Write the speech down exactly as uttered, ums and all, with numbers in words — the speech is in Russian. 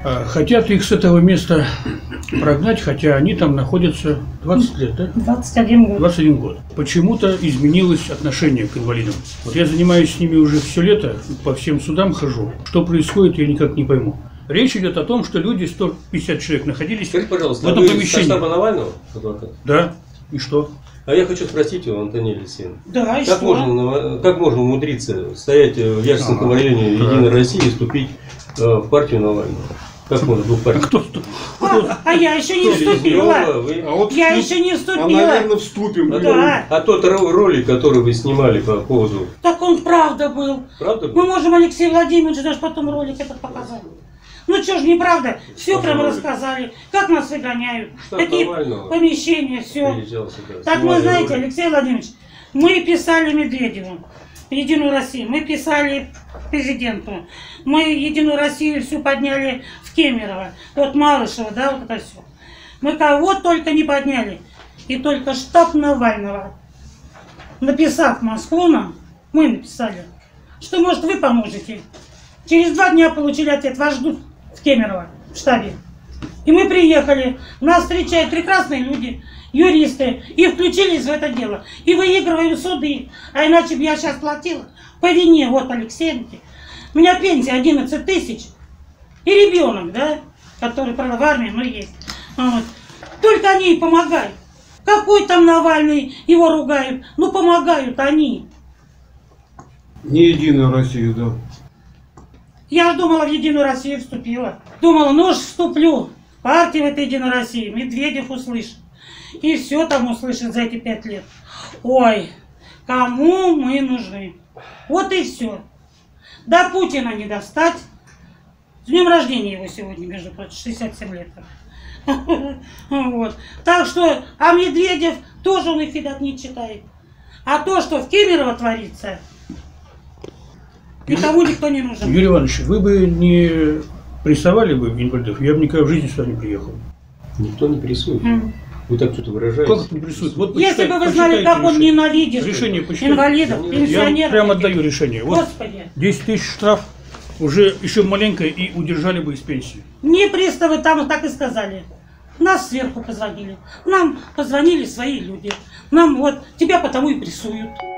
Хотят их с этого места прогнать, хотя они там находятся двадцать лет, да? двадцать один год. двадцать один год. Почему-то изменилось отношение к инвалидам. Вот я занимаюсь с ними уже все лето, по всем судам хожу. Что происходит, я никак не пойму. Речь идет о том, что люди, сто пятьдесят человек, находились Скажите, пожалуйста, в этом а вы помещении. Из штаба Навального, адвокат? Да. И что? А я хочу спросить у Антонии Алексеевны. Да, и как что? можно, как можно умудриться стоять в Яшинском Ага, районе да. Единой России и вступить э, в партию Навального? Как можно был в партию? А кто что? А, а я еще не Через вступила. него вы- А вот Я вступ- еще не А, вступила. наверное, вступим. А, Да. тот, а тот ро- ролик, который вы снимали по поводу... Так он правда был. Правда Мы был? можем Алексею Владимировичу даже потом ролик этот показать. Ну что ж, неправда. Все Что прямо ролик? рассказали. Как нас выгоняют. Штаб Какие Навального помещения, все. Приезжал сюда, Так снимали вы знаете, ролик. Алексей Владимирович, мы писали Медведеву, Единую Россию, мы писали президенту, мы Единую Россию всю подняли в Кемерово, вот Малышева, да, вот это все. Мы кого только не подняли. И только штаб Навального, написав Москву нам, мы написали, что, может, вы поможете. Через два дня получили ответ, вас ждут в Кемерово, в штабе. И мы приехали, нас встречают прекрасные люди, юристы, и включились в это дело. И выигрываем суды. А иначе бы я сейчас платила по вине, вот Алексеенко. У меня пенсия одиннадцать тысяч. И ребенок, да, который, правда, в армии, но есть. Вот. Только они и помогают. Какой там Навальный, его ругают. Ну, помогают они. Не Единую Россию, да. Я ж думала, в Единую Россию вступила. Думала, ну уж вступлю. Партия в этой Единой России. Медведев услышит. И все там услышит за эти пять лет. Ой, кому мы нужны? Вот и все. До Путина не достать. С днем рождения его сегодня, между прочим, шестьдесят семь лет. Вот. Так что, а Медведев тоже он их, видать, не читает. А то, что в Кемерово творится, никому никто не нужен. Юрий Иванович, вы бы не прессовали бы инвалидов, я бы никогда в жизни сюда не приехал. Никто не прессует. М. Вы так что-то выражаете. Как это не прессует? Вот Если почитай- бы вы знали, почитайте как он решение. ненавидит Решение почитайте. инвалидов, Я Я пенсионеров. прямо отдаю решение. Вот Господи, десять тысяч штраф, уже еще маленькое, и удержали бы из пенсии. мне приставы там так и сказали. Нас сверху позвонили. Нам позвонили свои люди. Нам вот, тебя потому и прессуют.